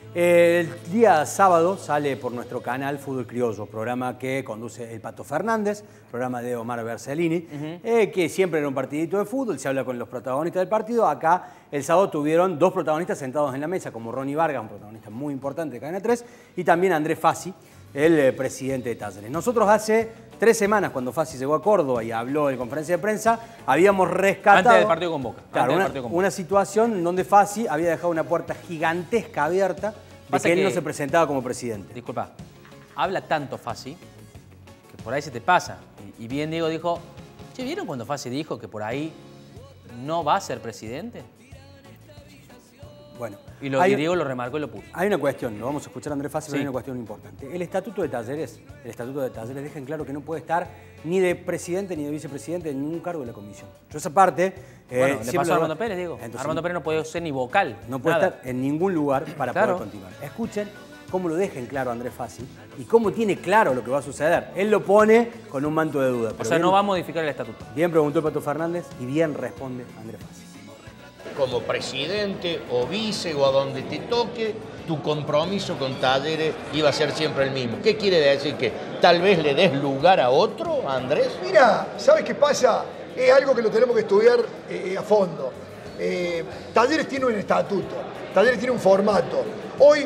El día sábado sale por nuestro canal Fútbol Criollo, programa que conduce el Pato Fernández, programa de Omar Bercellini, que siempre era un partidito de fútbol, se habla con los protagonistas del partido. Acá el sábado tuvieron dos protagonistas sentados en la mesa, como Ronnie Vargas, un protagonista muy importante de Cadena 3, y también Andrés Fassi, el presidente de Talleres. Nosotros hace 3 semanas, cuando Fassi llegó a Córdoba y habló en conferencia de prensa, habíamos rescatado... Antes del partido con Boca. Claro, una situación en donde Fassi había dejado una puerta gigantesca abierta de que él no se presentaba como presidente. Disculpa, habla tanto Fassi que por ahí se te pasa. Y bien Diego dijo, che, ¿vieron cuando Fassi dijo que por ahí no va a ser presidente? Bueno, y Diego lo remarcó y lo puso. Hay una cuestión, lo vamos a escuchar a Andrés Fassi, pero hay una cuestión importante. El estatuto de Talleres deja en claro que no puede estar ni de presidente ni de vicepresidente en ningún cargo de la comisión. Yo esa parte... Bueno, le pasó a Armando Pérez, Diego. Entonces, Armando Pérez no puede ser ni vocal. No puede estar en ningún lugar para poder continuar. Escuchen cómo lo deja en claro Andrés Fassi y cómo tiene claro lo que va a suceder. Él lo pone con un manto de duda. O sea, no va a modificar el estatuto. Bien preguntó el Pato Fernández y bien responde Andrés Fassi. Como presidente o vice o a donde te toque, tu compromiso con Talleres iba a ser siempre el mismo. ¿Qué quiere decir? ¿Que tal vez le des lugar a otro, a Andrés? Mira, ¿sabes qué pasa? Es algo que lo tenemos que estudiar a fondo. Talleres tiene un estatuto, Talleres tiene un formato. Hoy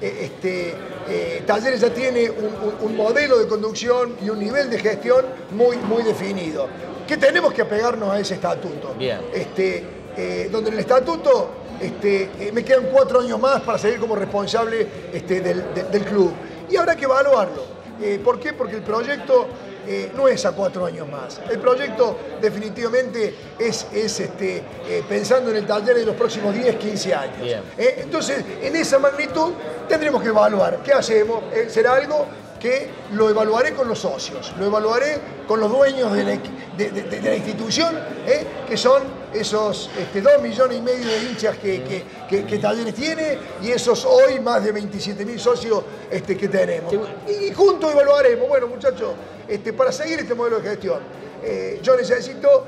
Talleres ya tiene un modelo de conducción y un nivel de gestión muy definido. ¿Qué tenemos que apegarnos a ese estatuto? Bien. Donde en el estatuto me quedan 4 años más para seguir como responsable del club. Y habrá que evaluarlo. ¿Por qué? Porque el proyecto no es a 4 años más. El proyecto definitivamente es pensando en el Taller de los próximos 10, 15 años. Entonces, en esa magnitud tendremos que evaluar. ¿Qué hacemos? Será algo que lo evaluaré con los socios, lo evaluaré con los dueños de la institución, que son esos 2,5 millones de hinchas que Talleres tiene y esos hoy más de 27.000 socios que tenemos. Y juntos evaluaremos, bueno muchachos, para seguir este modelo de gestión, yo necesito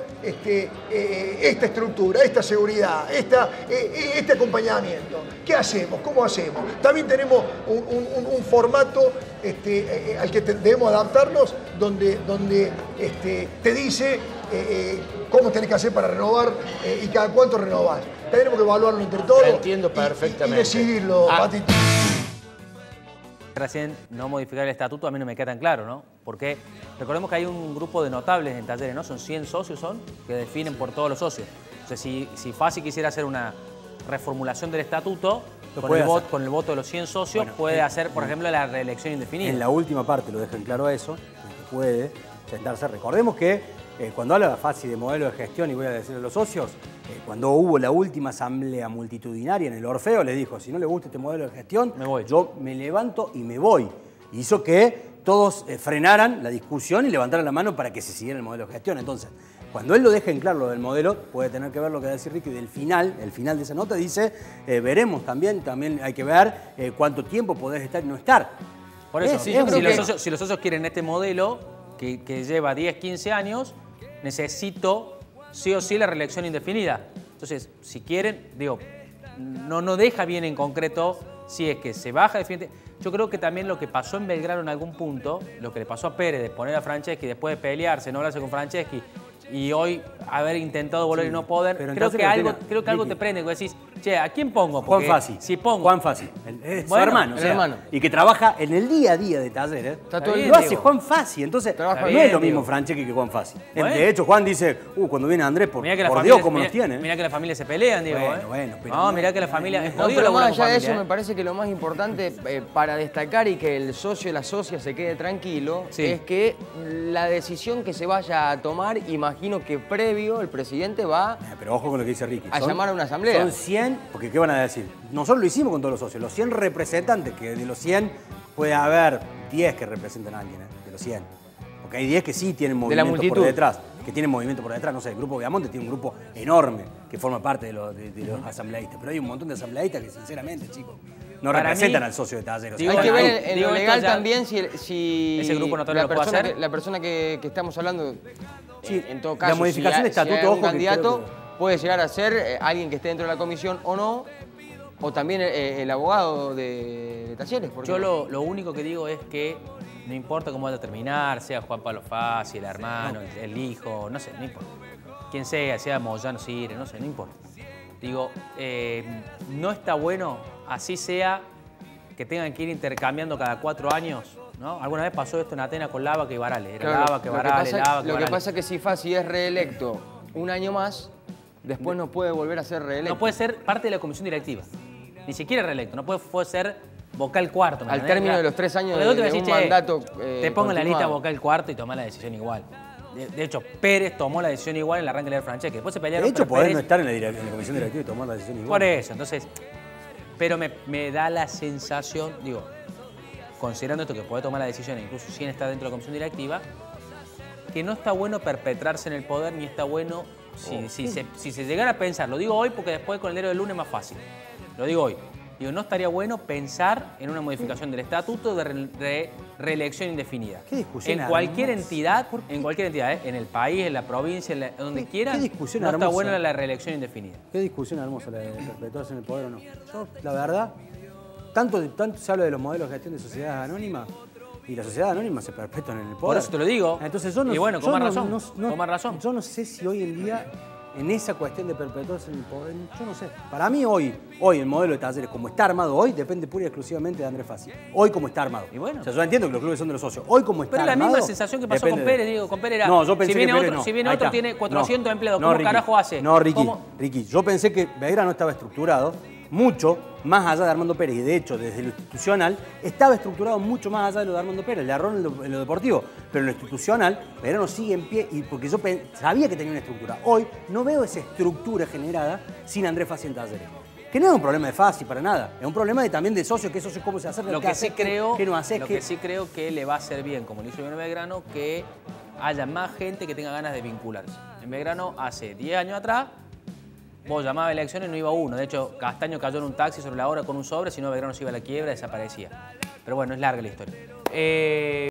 esta estructura, esta seguridad, este acompañamiento. ¿Qué hacemos? ¿Cómo hacemos? También tenemos un formato al que debemos adaptarnos, donde te dice cómo tenés que hacer para renovar y cada cuánto renovás. Tenemos que evaluarlo entre todos. Entiendo perfectamente. Y decidirlo, Patito. Recién no modificar el estatuto a mí no me queda tan claro, ¿no? Porque recordemos que hay un grupo de notables en Talleres, ¿no? Son 100 socios que definen por todos los socios. O sea, si Fassi quisiera hacer una reformulación del estatuto, con el voto de los 100 socios, puede hacer, por ejemplo, la reelección indefinida. En la última parte lo dejan claro a eso, que puede sentarse. Recordemos que cuando habla Fassi de modelo de gestión, y voy a decirle a los socios, cuando hubo la última asamblea multitudinaria en el Orfeo, les dijo, si no le gusta este modelo de gestión, yo me levanto y me voy. Hizo que todos frenaran la discusión y levantaran la mano para que se siguiera el modelo de gestión. Entonces, cuando él lo deja en claro lo del modelo, puede tener que ver lo que va a decir Ricky del final. El final de esa nota dice, veremos también hay que ver cuánto tiempo podés estar y no estar. Por eso, si los socios quieren este modelo, que lleva 10, 15 años, necesito sí o sí la reelección indefinida. Entonces, si quieren, digo, no deja bien en concreto si es que se baja definitivamente. Yo creo que también lo que pasó en Belgrano en algún punto, lo que le pasó a Pérez de poner a Franceschi después de pelearse, no hablarse con Franceschi, y hoy haber intentado volver y no poder, creo que algo te prende, que decís, che, ¿a quién pongo? Porque Juan Fassi. Si pongo. Juan Fassi, su hermano, y que trabaja en el día a día de Talleres. Lo hace Juan Fassi, entonces no es lo mismo Franceschi que Juan Fassi. De hecho, Juan dice, cuando viene Andrés, por Dios, cómo nos tiene. Mirá que las familias se pelean, digo. No, mirá que la familia... No, pero más allá de eso, me parece que lo más importante para destacar y que el socio y la socia se quede tranquilo, es que la decisión que se vaya a tomar, imagino que previo el presidente va pero ojo con lo que dice Ricky. A llamar a una asamblea. Son 100, porque ¿qué van a decir? Nosotros lo hicimos con todos los socios, los 100 representantes, que de los 100 puede haber 10 que representan a alguien, de los 100. Porque hay 10 que sí tienen movimiento por detrás, no sé, el Grupo Viamonte tiene un grupo enorme que forma parte de los asambleístas, pero hay un montón de asambleístas que sinceramente, chicos, no representan al socio de Talleres. Hay que ver en lo legal también si ese grupo notario lo puede hacer. La persona que estamos hablando, en todo la caso, modificación de estatuto, si hay un candidato, puede llegar a ser alguien que esté dentro de la comisión o no, O también el abogado de Talleres. Yo lo único que digo es que no importa cómo vaya a terminar, sea Juan Pablo Fassi, el hermano, el hijo, no sé, no importa. Quien sea Moyano Sire, no sé, no importa. Digo, no está bueno, así sea, que tengan que ir intercambiando cada 4 años, ¿no? Alguna vez pasó esto en Atenas con Lava que Barale. Era claro, Lava que Barale, Lava que Lo Barale. que pasa es que si Fassi es reelecto un año más, después no puede volver a ser reelecto. No puede ser parte de la comisión directiva. Ni siquiera reelecto, no puede ser vocal cuarto. Al término de los 3 años de un mandato te pongo en la lista vocal cuarto y tomá la decisión igual. De hecho, Pérez tomó la decisión igual en el arranque de Franceschi. Después se pelearon. De hecho, pero podés Pérez... no estar en la comisión directiva y tomar la decisión igual. Por eso, entonces... Pero me da la sensación, digo, considerando esto que puede tomar la decisión incluso sin estar dentro de la comisión directiva, que no está bueno perpetrarse en el poder ni está bueno si se llegara a pensar. Lo digo hoy porque después con el diario del lunes es más fácil. Lo digo hoy. Digo, no estaría bueno pensar en una modificación del estatuto de reelección indefinida. ¿Qué discusión en cualquier entidad, en el país, en la provincia, donde quiera, ¿Qué discusión no está hermosa? buena la reelección indefinida. Qué discusión hermosa la de perpetuarse en el poder o no. Yo, la verdad, tanto se habla de los modelos de gestión de sociedades anónimas y las sociedades anónimas se perpetúan en el poder. Por eso te lo digo. Entonces yo no, y bueno, con más razón. Con más razón. Yo no sé si hoy en día, en esa cuestión de perpetuarse en el poder, yo no sé. Para mí hoy el modelo de Talleres, como está armado hoy, depende pura y exclusivamente de Andrés Fassi. Hoy como está armado. Y bueno. O sea, yo entiendo que los clubes son de los socios. Hoy como está armado... Pero es la misma sensación que pasó con Pérez, digo. Con Pérez era... No, yo pensé si viene que Pérez otro, no. si viene Ahí otro está. tiene 400 empleados, No, ¿cómo Ricky. carajo hace? No, Ricky, ¿Cómo? Ricky, yo pensé que Belgrano estaba estructurado mucho más allá de Armando Pérez, y de hecho, desde lo institucional, estaba estructurado mucho más allá de lo de Armando Pérez. Le erró en lo deportivo, pero en lo institucional, Belgrano sigue en pie, y porque yo sabía que tenía una estructura. Hoy no veo esa estructura generada sin Andrés Fassi en Talleres. Que no es un problema de Fassi para nada, es un problema también de socios, que socios cómo se acercan, Lo qué que sí haces, creo, qué no haces. lo que sí creo que le va a hacer bien, como lo hizo en Belgrano, que haya más gente que tenga ganas de vincularse. En Belgrano, hace 10 años atrás, vos llamabas a elecciones y no iba uno. De hecho, Castaño cayó en un taxi sobre la hora con un sobre, si no Belgrano se iba a la quiebra, desaparecía. Pero bueno, es larga la historia.